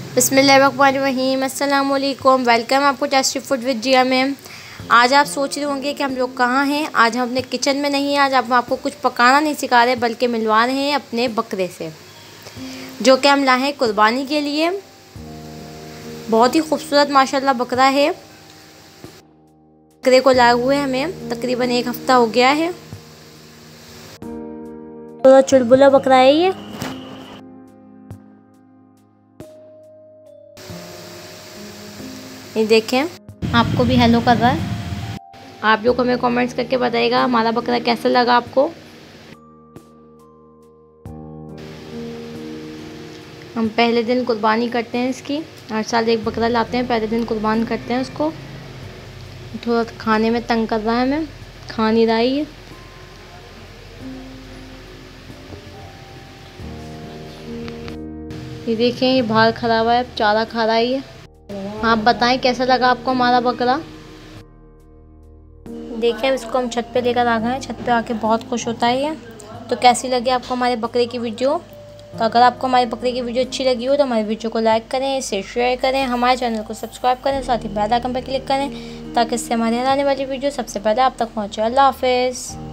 बिस्मिल्लाहिर्रहमानिर्रहीम। अस्सलाम वालेकुम। वेलकम आपको टेस्टी फूड विद जिया में। आज आप सोच रहे होंगे कि हम लोग कहाँ हैं। आज हम अपने किचन में नहीं हैं। आज हम आपको कुछ पकाना नहीं सिखा रहे बल्कि मिलवा रहे हैं अपने बकरे से, जो कि हम लाए हैं कुर्बानी के लिए। बहुत ही खूबसूरत माशाल्लाह बकरा है। बकरे को लाए हुए हमें तकरीबन 1 हफ़्ता हो गया है। थोड़ा चुलबुला बकरा है ये देखें, आपको भी हेलो कर रहा है। आप लोग हमें कमेंट्स करके बताइएगा हमारा बकरा कैसा लगा आपको। हम पहले दिन कुर्बानी करते हैं इसकी। हर साल एक बकरा लाते हैं, पहले दिन कुर्बान करते हैं उसको। थोड़ा खाने में तंग कर रहा है, हमें खा नहीं रहा है ये देखें, ये बाहर खड़ा हुआ है, चारा खा रहा है ये। आप बताएं कैसा लगा आपको हमारा बकरा। देखिए, अब इसको हम छत पे लेकर आ गए हैं। छत पे आके बहुत खुश होता है ये। तो कैसी लगी आपको हमारे बकरे की वीडियो। तो अगर आपको हमारे बकरे की वीडियो अच्छी लगी हो तो हमारे वीडियो को लाइक करें, इसे शेयर करें, हमारे चैनल को सब्सक्राइब करें, साथ ही बेल आइकन पर क्लिक करें ताकि इससे हमारे आने वाली वीडियो सबसे पहले आप तक पहुँचे। अल्लाह हाफिज़।